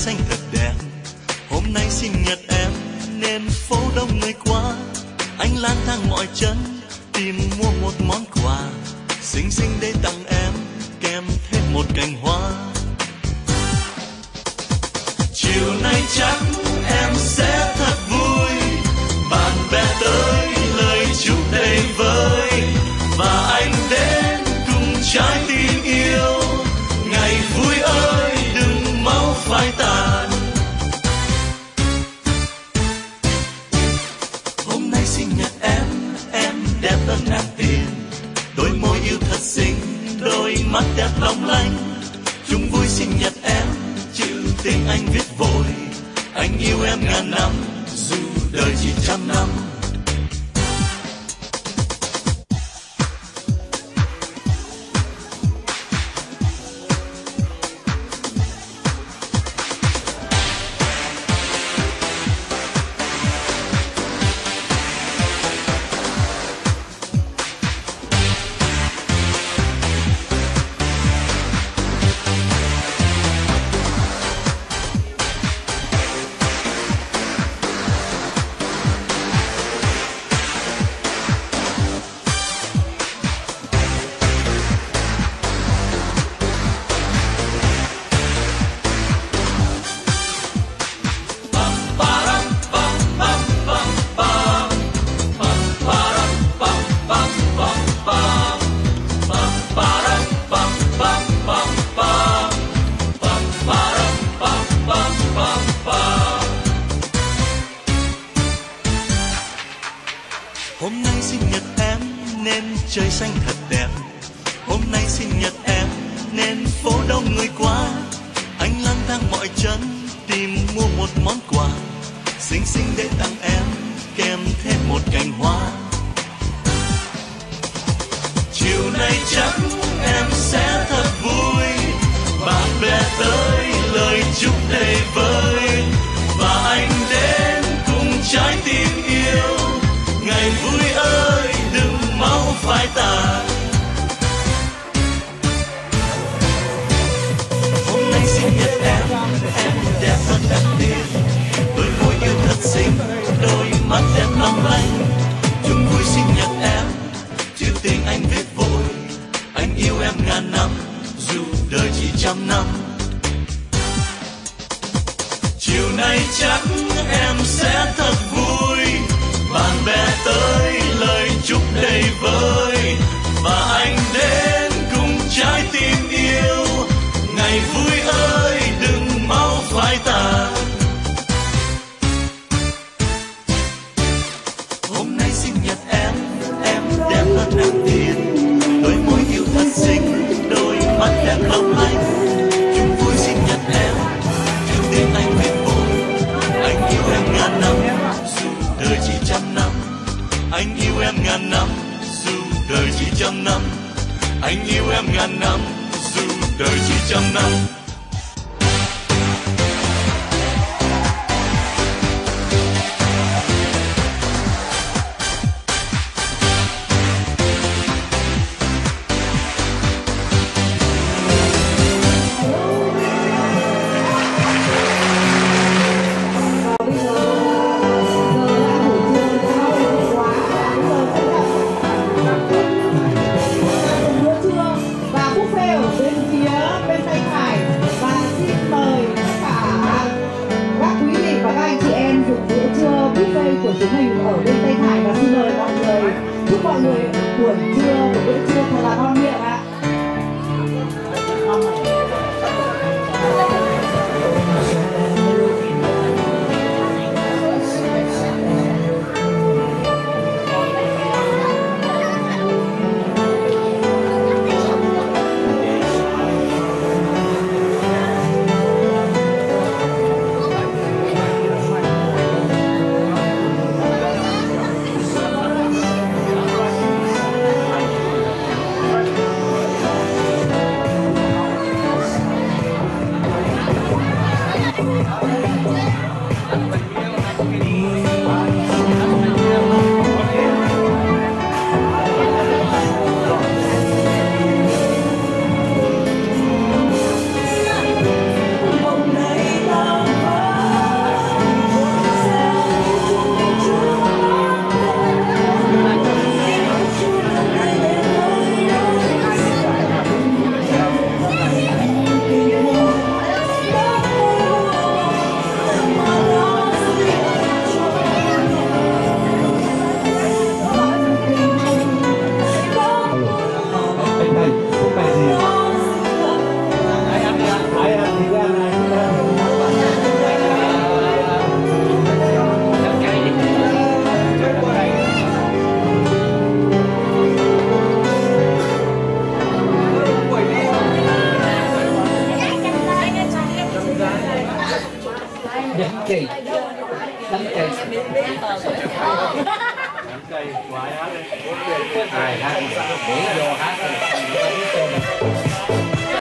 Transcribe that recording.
xanh thật đẹp. Hôm nay sinh nhật em nên phố đông người quá. Anh lang thang mọi chân tìm mua một món quà xinh xinh để tặng em, kèm thêm một cành hoa. Chiều nay chắc em sẽ thật vui, bạn bè tới lời chúc đầy vơi, và anh đến cùng trái tim yêu. Ngày vui ơi đừng mau phai tàn. Hôm nay sinh nhật em đẹp hơn ngàn tiền. Đôi môi yêu thật xinh, đôi mắt đẹp long lanh. Chung vui sinh nhật em, chữ tình anh viết vội. Anh yêu em ngàn năm, dù đời chỉ 100 năm. Hôm nay sinh nhật em nên trời xanh thật đẹp. Hôm nay sinh nhật em nên phố đông người quá. Anh lang thang mọi chân tìm mua một món quà xinh xinh để tặng em, kèm thêm một cành hoa. Chiều nay chắc em sẽ thật vui, bạn bè tới lời chúc đầy vơi, và anh đến cùng trái tim yêu. Ngày vui ơi đừng mau phai tàn. Hôm nay sinh nhật em đẹp hơn ngàn tiền. Đôi môi yêu thật xinh, đôi mắt đẹp long lanh. Chung vui sinh nhật em, chữ tình anh viết vội. Anh yêu em ngàn năm, dù đời chỉ 100 năm. Chiều nay chắc em sẽ thật vui, bạn bè tới lời chúc đầy vơi, và anh đến cùng trái tim yêu. Ngày vui ơi đừng mau phai tàn. Hôm nay sinh nhật em đẹp hơn ngàn tiền. Đôi môi yêu thật xinh, đôi mắt đẹp long lanh. Chung vui sinh nhật em, chữ tình anh viết vội. Anh yêu em ngàn năm, dù đời chỉ 100 năm. Anh yêu em ngàn năm, dù đời chỉ 100 năm. Anh yêu em ngàn năm, dù đời chỉ 100 năm. Của chúng mình ở bên Tây Hải, và xin mời mọi người, chúc mọi người buổi trưa, một bữa trưa thật là ngon miệng ạ. Đăng kỳ. Cây, quái hát đi. Ai hát, để vô hát.